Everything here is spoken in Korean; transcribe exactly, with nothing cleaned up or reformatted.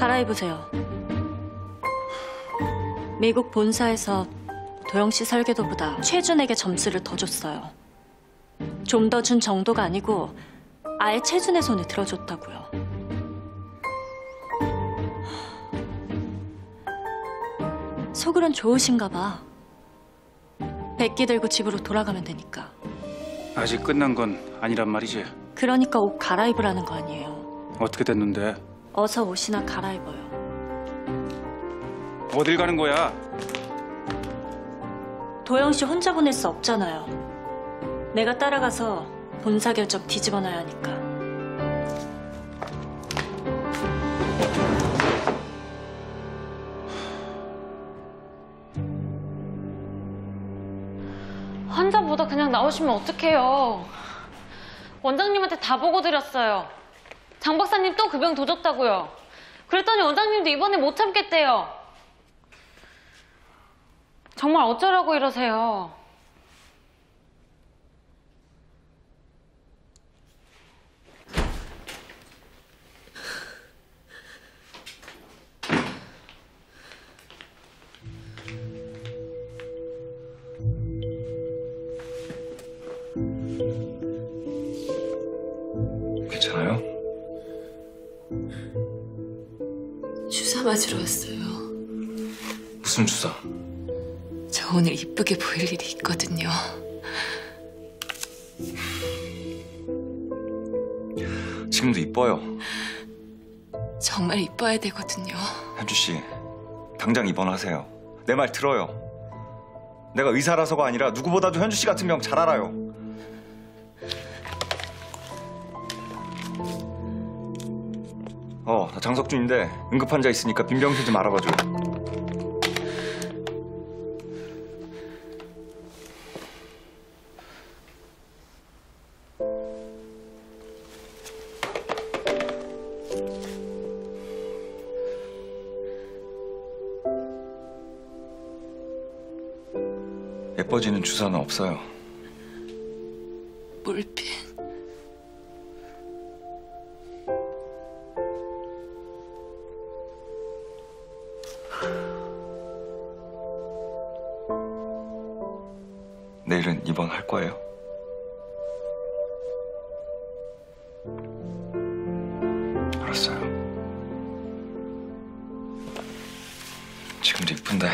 갈아입으세요. 미국 본사에서 도영 씨 설계도보다 최준에게 점수를 더 줬어요. 좀 더 준 정도가 아니고 아예 최준의 손에 들어줬다고요. 속으론 좋으신가 봐. 백기 들고 집으로 돌아가면 되니까. 아직 끝난 건 아니란 말이지. 그러니까 옷 갈아입으라는 거 아니에요. 어떻게 됐는데? 어서 옷이나 갈아입어요. 어딜 가는 거야? 도영 씨 혼자 보낼 수 없잖아요. 내가 따라가서 본사 결정 뒤집어 놔야 하니까. 환자보다 그냥 나오시면 어떡해요. 원장님한테 다 보고 드렸어요. 장 박사님 또 그 병 도졌다고요. 그랬더니 원장님도 이번에 못 참겠대요. 정말 어쩌라고 이러세요. 괜찮아요? 주사 맞으러 왔어요. 무슨 주사? 저 오늘 이쁘게 보일 일이 있거든요. 지금도 이뻐요. 정말 이뻐야 되거든요. 현주 씨, 당장 입원하세요. 내 말 들어요. 내가 의사라서가 아니라 누구보다도 현주 씨 같은 병 잘 알아요. 어, 나 장석준인데 응급 환자 있으니까 빈병실 좀 알아봐줘요. 예뻐지는 주사는 없어요. 몰핀. 내일은 입원할 거예요? 알았어요. 지금도 이쁜데.